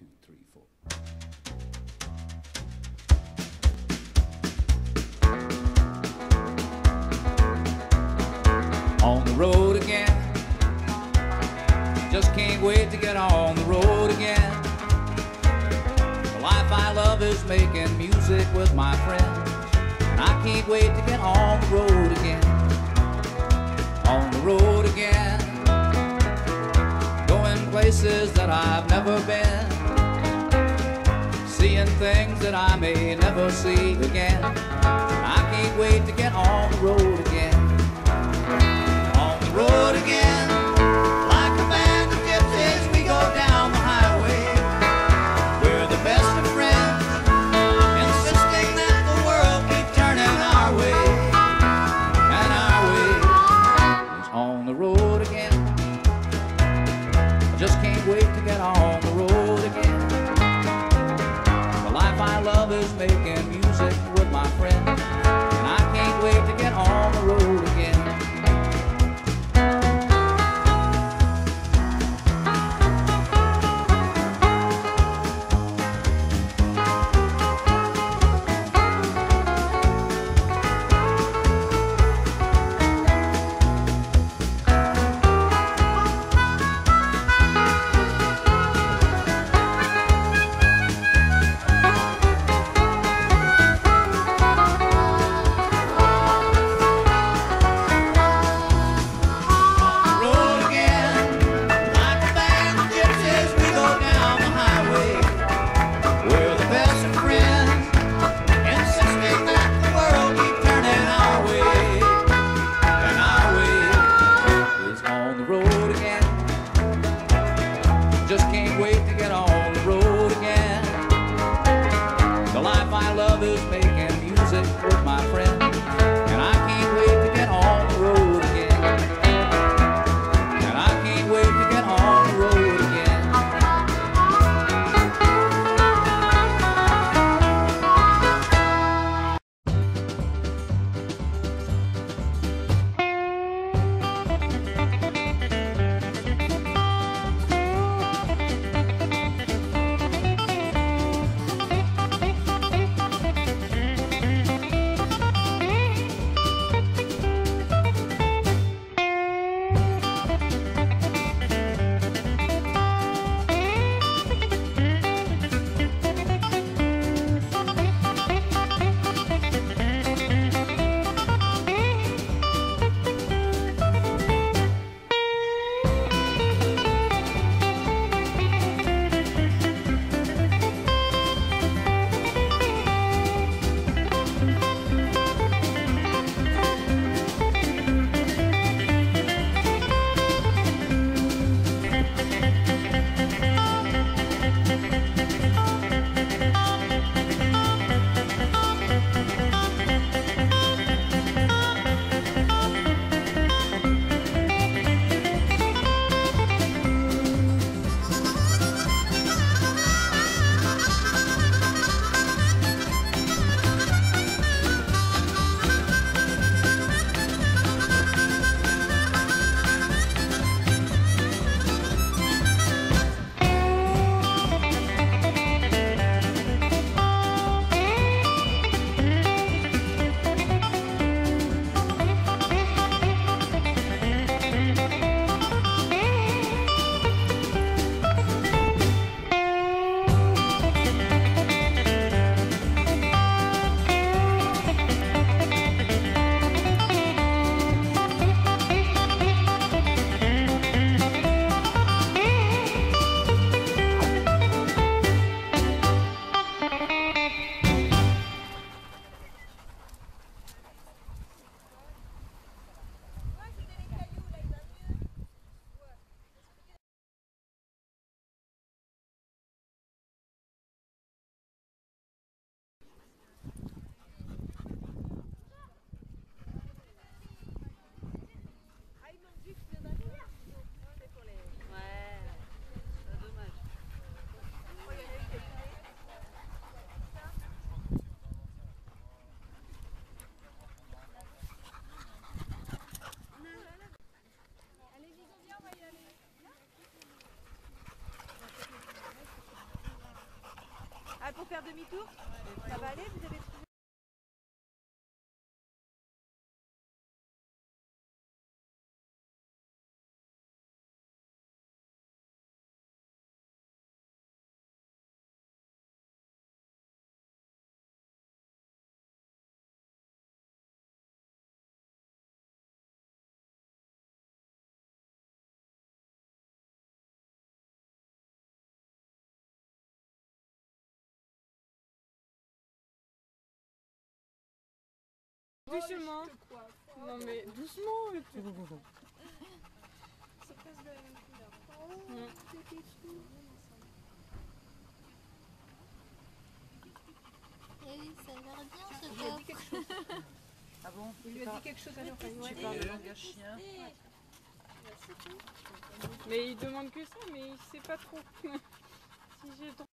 2, 3, 4. On the road again, just can't wait to get on the road again. The life I love is making music with my friends, and I can't wait to get on the road again. On the road again, going places that I've never been, seeing things that I may never see again. I can't wait to get on the road again. On the road again, like a band of gypsies, we go down the highway. We're the best of friends, insisting that the world keep turning our way. And our way is on the road again. I just can't wait to get on the road again. The life I love is making music with my friends, and I can't wait to get on the road again. Just can't wait to get on the road again. The life I love is making music with my friends, and I can't wait to get on the road again. And I can't wait to get on the road again. faut faire demi-tour. Ça va aller, vous avez trouvé? Doucement. Non mais doucement. C'est presque de la même couleur. Eh oui, ça a l'air bien ce Il a dit quelque chose. Ah bon? Il lui a dit quelque chose à l'oreille. Tu parles le langage chien? Mais il demande que ça, mais il sait pas trop. Si j'ai